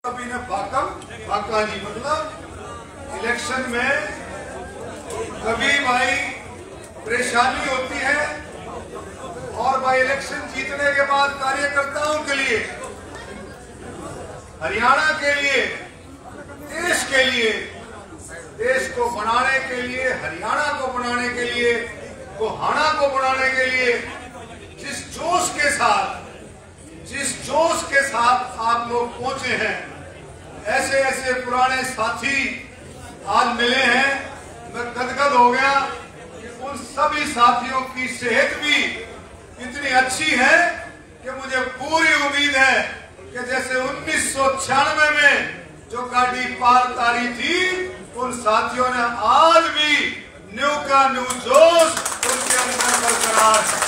कभी ने फाका जी मतलब इलेक्शन में कभी भाई परेशानी होती है और भाई इलेक्शन जीतने के बाद कार्यकर्ताओं के लिए, हरियाणा के लिए, देश को बनाने के लिए, हरियाणा को बनाने के लिए, गोहाना को बनाने के लिए जिस जोश के साथ आप लोग पहुंचे हैं, ऐसे ऐसे पुराने साथी आज मिले हैं। मैं गदगद हो गया कि उन सभी साथियों की सेहत भी इतनी अच्छी है कि मुझे पूरी उम्मीद है कि जैसे 1996 में जो गाड़ी पार तारी थी, उन साथियों ने आज भी न्यू का न्यू जोश उनके अंदर बरकरार है।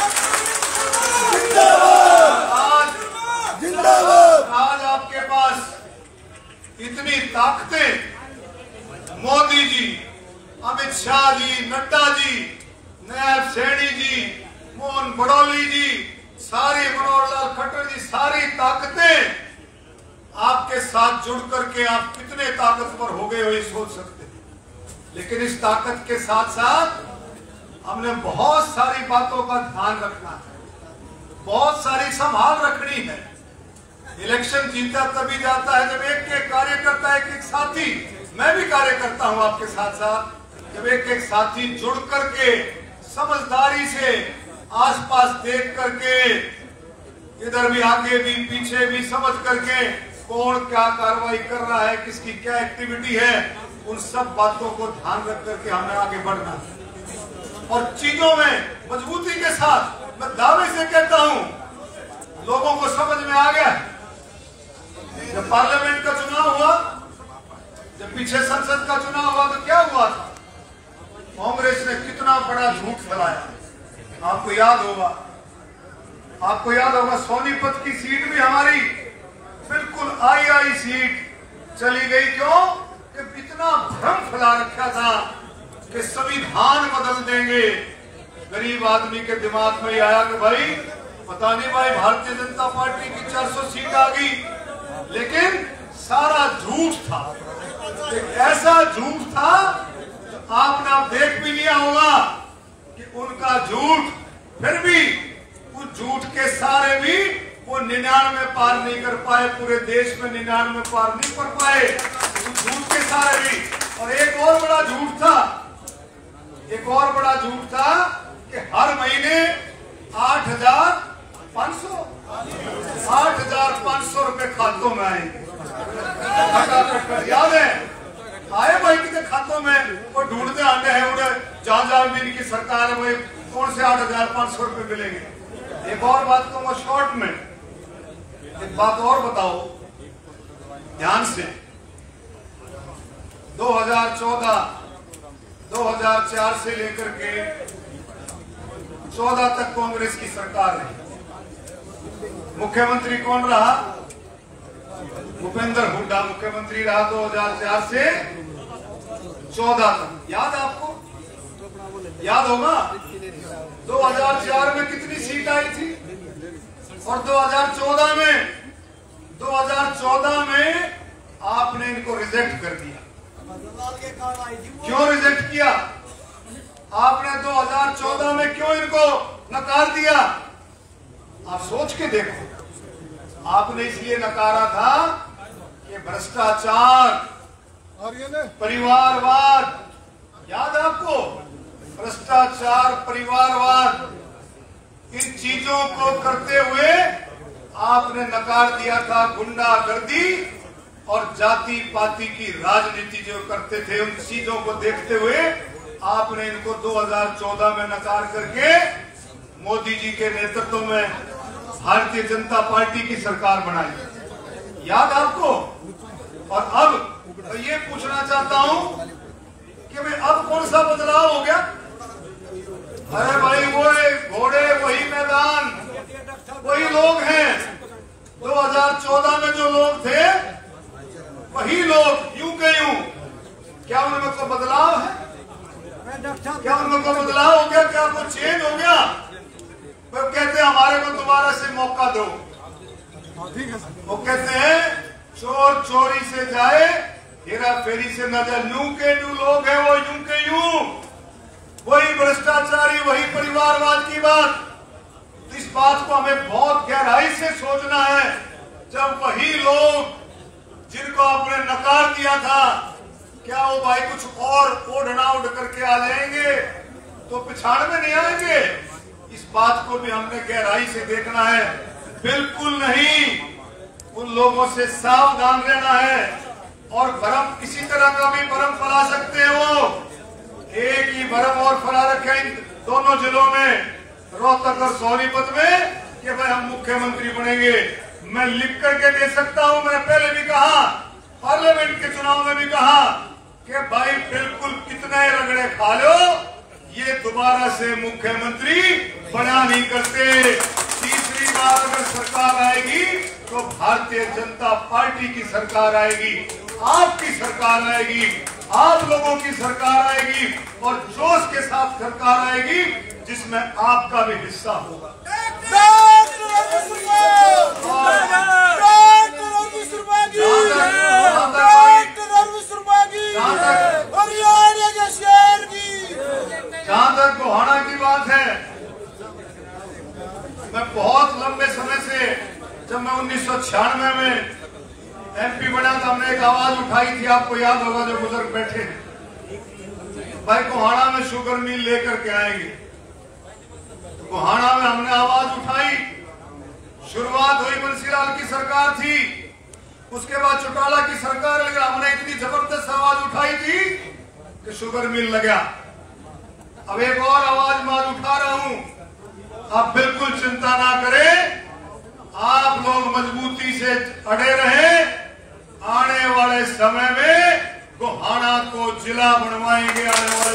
आज आपके पास इतनी ताकतें, मोदी जी, अमित शाह जी, नड्डा जी, नायब सैनी जी, मोहन बड़ौली जी, सारी मनोहर लाल खट्टर जी, सारी ताकतें आपके साथ जुड़ करके आप कितने ताकतवर हो गए हो ये सोच सकते हैं। लेकिन इस ताकत के साथ साथ हमने बहुत सारी बातों का ध्यान रखना है, बहुत सारी संभाल रखनी है। इलेक्शन जीता तभी जाता है जब एक कार्यकर्ता, एक साथी, मैं भी कार्यकर्ता हूं आपके साथ साथ, जब एक साथी जुड़ करके समझदारी से आसपास देख करके, इधर भी आगे भी पीछे भी समझ करके कौन क्या कार्रवाई कर रहा है, किसकी क्या एक्टिविटी है, उन सब बातों को ध्यान रख करके हमें आगे बढ़ना है। और चीजों में मजबूती के साथ मैं दावे से कहता हूं, लोगों को समझ में आ गया। जब पार्लियामेंट का चुनाव हुआ, जब पीछे संसद का चुनाव हुआ तो क्या हुआ था? कांग्रेस ने कितना बड़ा झूठ फैलाया। आपको याद होगा सोनीपत की सीट भी हमारी बिल्कुल आई सीट चली गई। क्यों? कि इतना भ्रम फैला रखा था कि संविधान बदल देंगे। गरीब आदमी के दिमाग में आया कि भाई पता नहीं भाई भारतीय जनता पार्टी की 400 सीट आ गई, लेकिन सारा झूठ था। एक ऐसा झूठ था जो आपने आप देख भी लिया होगा कि उनका झूठ, फिर भी उस झूठ के सारे भी वो 99 पार नहीं कर पाए, पूरे देश में 99 पार नहीं कर पाए उस झूठ के सारे भी। और एक और बड़ा झूठ था कि हर महीने 8,500 रुपए खातों में आएंगे। याद है? आए भाई कितने खातों में? वो ढूंढते आते हैं उन्हें, जहां भी इनकी सरकार है वही कौन से 8,500 रुपए मिलेंगे। एक और बात कहूंगा शॉर्ट में, एक बात और बताओ ध्यान से। 2004 से लेकर के 14 तक कांग्रेस की सरकार रही। मुख्यमंत्री कौन रहा? भूपेंद्र हुड्डा मुख्यमंत्री रहा 2004 से 14 तक। याद आपको? याद होगा 2004 में कितनी सीट आई थी और 2014 में आपने इनको रिजेक्ट कर दिया। क्यों रिजेक्ट किया? आपने 2014 में क्यों इनको नकार दिया? आप सोच के देखो। आपने इसलिए नकारा था कि भ्रष्टाचार, परिवारवाद, याद आपको? भ्रष्टाचार, परिवारवाद, इन चीजों को करते हुए आपने नकार दिया था। गुंडागर्दी और जाति पाति की राजनीति जो करते थे, उन चीजों को देखते हुए आपने इनको 2014 में नकार करके मोदी जी के नेतृत्व में भारतीय जनता पार्टी की सरकार बनाई। याद आपको? और अब मैं ये पूछना चाहता हूं कि भाई अब कौन सा बदलाव हो गया? अरे भाई वो घोड़े, वही मैदान, वही लोग हैं। 2014 में जो लोग थे वही लोग, यूं के यूं। क्या उनमें कोई बदलाव है? क्या उनमें कोई बदलाव हो गया? क्या कुछ चेंज हो गया? वो कहते हैं हमारे को दोबारा से मौका दो। वो कहते हैं चोर चोर चोरी से जाए, हेरा फेरी से न जाए। यूं के यूं लोग हैं वो, यूं के यूं, वही भ्रष्टाचारी, वही परिवारवाद की बात। इस बात को हमें बहुत गहराई से सोचना है। जब वही लोग जिनको आपने नकार दिया था, क्या वो भाई कुछ और ओढ़ना उड़ करके आ जाएंगे तो पिछाड़ में नहीं आएंगे? इस बात को भी हमने गहराई से देखना है। बिल्कुल नहीं, उन लोगों से सावधान रहना है। और भरम किसी तरह का भी भरम फैला सकते हो। एक ही भरम और फैला रखे इन दोनों जिलों में, रोहतक और सोनीपत में, कि भाई हम मुख्यमंत्री बनेंगे। मैं लिख करके दे सकता हूं। मैंने पहले भी कहा, पार्लियामेंट के चुनाव में भी कहा कि भाई बिल्कुल कितने रगड़े खा लो, ये दोबारा से मुख्यमंत्री बना नहीं करते। तीसरी बार अगर सरकार आएगी तो भारतीय जनता पार्टी की सरकार आएगी, आपकी सरकार आएगी, आप लोगों की सरकार आएगी, और जोश के साथ सरकार आएगी जिसमें आपका भी हिस्सा होगा। जहां तक गोहाना की बात है, मैं बहुत लंबे समय से, जब मैं 1996 में एमपी बना तो हमने एक आवाज उठाई थी, आपको याद होगा जो बुजुर्ग बैठे हैं, भाई गोहाना में शुगर मिल लेकर के आएंगे। तो गोहाना में हमने आवाज उठाई। शुरुआत हुई, बंसीलाल की सरकार थी, उसके बाद चौटाला की सरकार, लेकिन हमने इतनी जबरदस्त आवाज उठाई थी कि शुगर मिल लगा। अब एक और आवाज मैं उठा रहा हूं, आप बिल्कुल चिंता ना करें, आप लोग मजबूती से अड़े रहें। आने वाले समय में गोहाना को जिला बनवाएंगे। आने वाले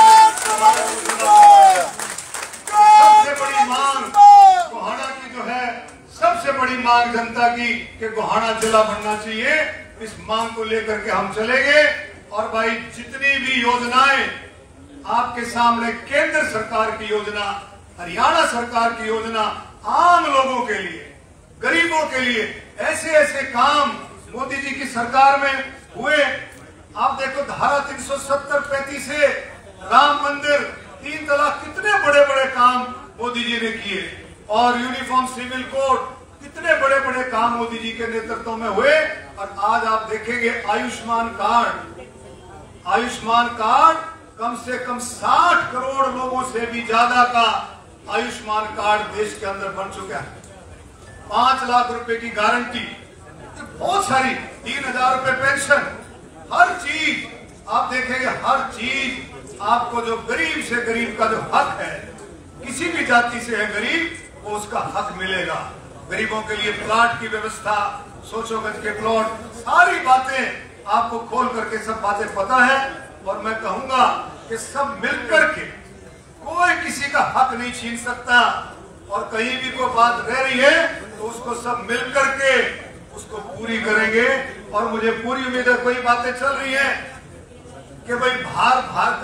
सबसे बड़ी मांग गोहाना की जो है, सबसे बड़ी मांग जनता की कि गोहाना जिला बनना चाहिए। इस मांग को लेकर के हम चलेंगे। और भाई जितनी भी योजनाएं आपके सामने, केंद्र सरकार की योजना, हरियाणा सरकार की योजना, आम लोगों के लिए, गरीबों के लिए, ऐसे ऐसे काम मोदी जी की सरकार में हुए। आप देखो, धारा 370-35 से राम मंदिर, 3 तलाक, कितने बड़े बड़े काम मोदी जी ने किए। और यूनिफॉर्म सिविल कोड, कितने बड़े बड़े काम मोदी जी के नेतृत्व में हुए। और आज आप देखेंगे आयुष्मान कार्ड, आयुष्मान कार्ड कम से कम 60 करोड़ लोगों से भी ज्यादा का आयुष्मान कार्ड देश के अंदर बन चुका है। 5 लाख रुपए की गारंटी, बहुत सारी, 3000 रुपए पेंशन, हर चीज आप देखेंगे, हर चीज आपको, जो गरीब से गरीब का जो हक है, किसी भी जाति से है गरीब, वो उसका हक मिलेगा। गरीबों के लिए प्लाट की व्यवस्था, 100 गज के प्लॉट, सारी बातें आपको खोल करके सब बातें पता है। और मैं कहूंगा कि सब मिलकर के, कोई किसी का हक नहीं छीन सकता। और कहीं भी कोई बात रह रही है तो उसको सब मिलकर के उसको पूरी करेंगे। और मुझे पूरी उम्मीद है, कोई बातें चल रही है कि भाई भार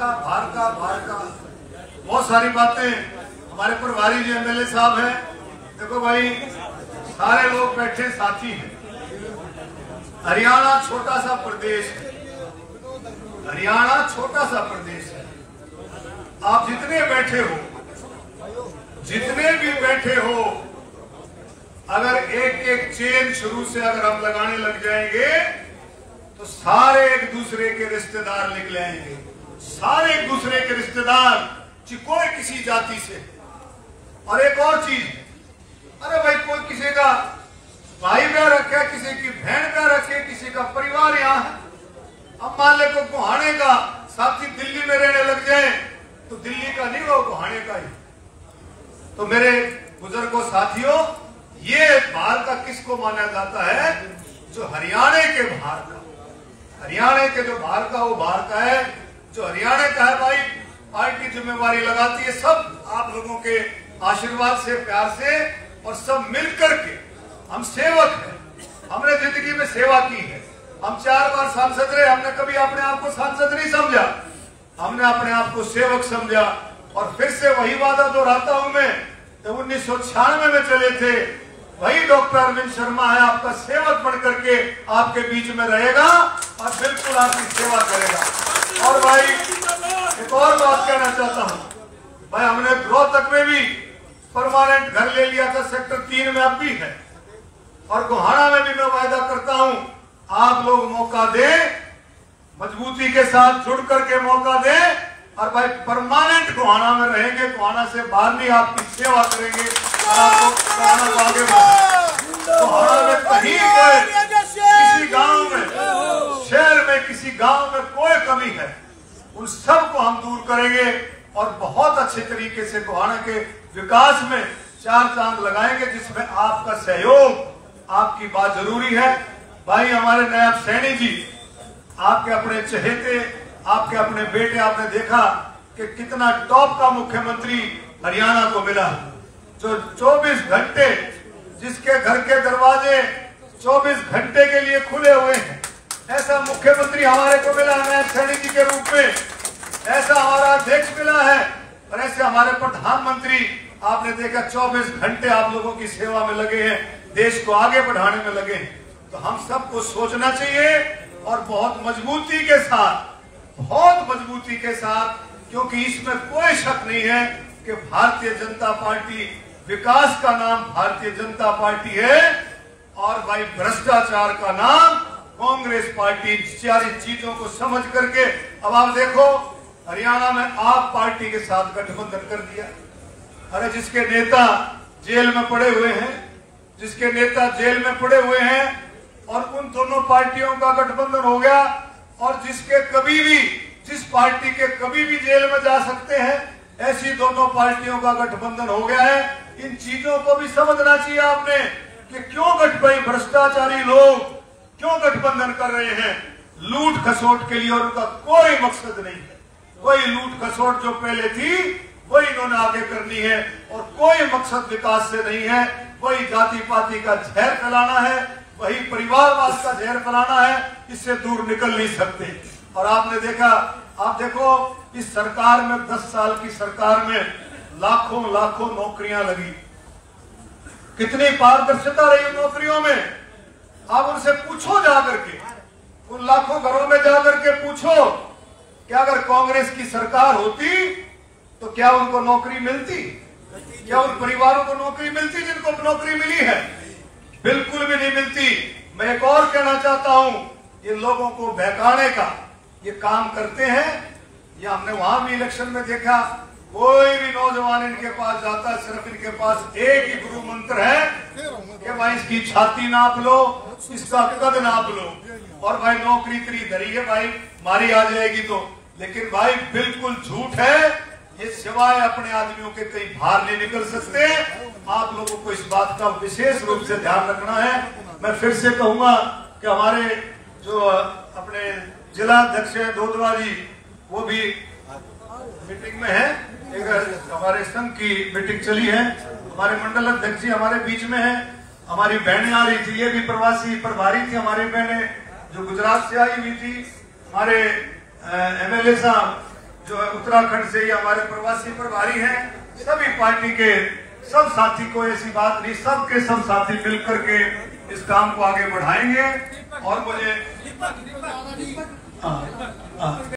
का, बहुत सारी बातें। हमारे प्रभारी जी एमएलए साहब हैं, देखो भाई, सारे लोग बैठे साथी हैं। हरियाणा छोटा सा प्रदेश है, हरियाणा छोटा सा प्रदेश है। आप जितने बैठे हो, जितने भी बैठे हो, अगर एक एक चेन शुरू से अगर हम लगाने लग जाएंगे तो सारे एक दूसरे के रिश्तेदार निकले आएंगे। सारे एक दूसरे के रिश्तेदार, कोई किसी जाति से। और एक और चीज, अरे भाई, कोई किसी का भाई ब्याह रखे, किसी की बहन ब्याह रखे, किसी का परिवार यहाँ है। अब मान ले को गोहाने का साथी दिल्ली में रहने लग जाए तो दिल्ली का नहीं, वो गोहाने का ही। तो मेरे बुजुर्गों, साथियों, ये बाहर का किसको माना जाता है? जो हरियाणा के बाहर का, हरियाणा के जो बाहर का, वो बाहर का है। जो हरियाणा का है भाई, पार्टी जिम्मेवारी लगाती है, सब आप लोगों के आशीर्वाद से, प्यार से, और सब मिलकर के हम सेवक हैं। हमने जिंदगी में सेवा की है। हम 4 बार सांसद रहे, हमने कभी अपने आप को सांसद नहीं समझा, हमने अपने आप को सेवक समझा। और फिर से वही वादा दोहराता हूं मैं, जब 1996 में चले थे वही डॉक्टर अरविंद शर्मा है, आपका सेवक बन करके आपके बीच में रहेगा और बिल्कुल आपकी सेवा करेगा। और भाई एक और बात कहना चाहता हूँ, भाई हमने रोहतक में भी परमानेंट घर ले लिया था, सेक्टर 3 में अब भी है, और गोहाना में भी मैं वायदा करता हूँ आप लोग मौका दें, मजबूती के साथ जुड़ करके मौका दें, और भाई परमानेंट गोहाना में रहेंगे, गोहाना से बाहर नहीं, आपकी सेवा करेंगे और आपको आगे गोहाना में कहीं किसी गांव में, शहर में, किसी गांव में कोई कमी है उन सब को हम दूर करेंगे और बहुत अच्छे तरीके से गोहाना के विकास में 4 चांद लगाएंगे, जिसमें आपका सहयोग, आपकी बात जरूरी है। भाई हमारे नायब सैनी जी, आपके अपने चहेते, आपके अपने बेटे, आपने देखा कि कितना टॉप का मुख्यमंत्री हरियाणा को मिला, जो 24 घंटे, जिसके घर के दरवाजे 24 घंटे के लिए खुले हुए हैं, ऐसा मुख्यमंत्री हमारे को मिला नायब सैनी जी के रूप में, ऐसा हमारा अध्यक्ष मिला है, और ऐसे हमारे प्रधानमंत्री आपने देखा 24 घंटे आप लोगों की सेवा में लगे हैं, देश को आगे बढ़ाने में लगे हैं। तो हम सबको सोचना चाहिए और बहुत मजबूती के साथ, बहुत मजबूती के साथ, क्योंकि इसमें कोई शक नहीं है कि भारतीय जनता पार्टी, विकास का नाम भारतीय जनता पार्टी है और भाई भ्रष्टाचार का नाम कांग्रेस पार्टी। सारी चीजों को समझ करके अब आप देखो हरियाणा में आप पार्टी के साथ गठबंधन कर दिया। अरे जिसके नेता जेल में पड़े हुए हैं, जिसके नेता जेल में पड़े हुए हैं, और उन दोनों पार्टियों का गठबंधन हो गया, और जिसके कभी भी, जिस पार्टी के कभी भी जेल में जा सकते हैं, ऐसी दोनों पार्टियों का गठबंधन हो गया है। इन चीजों को भी समझना चाहिए आपने कि क्यों भ्रष्टाचारी लोग क्यों गठबंधन कर रहे हैं, लूट खसोट के लिए, और उनका कोई मकसद नहीं है। कोई लूट खसोट जो पहले थी वही इन्होंने आगे करनी है, और कोई मकसद विकास से नहीं है, वही जाति पाति का जहर फैलाना है, वही परिवारवाद का जहर फैलाना है, इससे दूर निकल नहीं सकते। और आपने देखा, आप देखो इस सरकार में, 10 साल की सरकार में लाखों लाखों नौकरियां लगी, कितनी पारदर्शिता रही उन नौकरियों में। आप उनसे पूछो जाकर के, उन लाखों घरों में जाकर के पूछो कि अगर कांग्रेस की सरकार होती तो क्या उनको नौकरी मिलती, क्या उन परिवारों को नौकरी मिलती जिनको नौकरी मिली है? बिल्कुल भी नहीं मिलती। मैं एक और कहना चाहता हूं, ये लोगों को बहकाने का ये काम करते हैं। ये हमने वहां भी इलेक्शन में देखा, कोई भी नौजवान इनके पास जाता है, सिर्फ इनके पास एक ही गुरु मंत्र है कि भाई इसकी छाती नाप लो, इसका कद नाप लो, और भाई नौकरी तेरी धरी है, भाई मारी आ जाएगी तो। लेकिन भाई बिल्कुल झूठ है, ये सिवाय अपने आदमियों के कहीं बाहर नहीं निकल सकते। आप लोगों को इस बात का विशेष रूप से ध्यान रखना है। मैं फिर से कहूंगा कि हमारे जो अपने जिला अध्यक्ष है दोदवा जी, वो भी मीटिंग में है, एक हमारे संघ की मीटिंग चली है, हमारे मंडल अध्यक्ष जी हमारे बीच में है, हमारी बहनें आ रही थी, ये भी प्रवासी प्रभारी थी, हमारी बहनें जो गुजरात से आई हुई थी, हमारे MLA साहब जो उत्तराखंड से, ये हमारे प्रवासी प्रभारी हैं। सभी पार्टी के सब साथी, को ऐसी बात नहीं, सब के सब साथी मिलकर के इस काम को आगे बढ़ाएंगे। और मुझे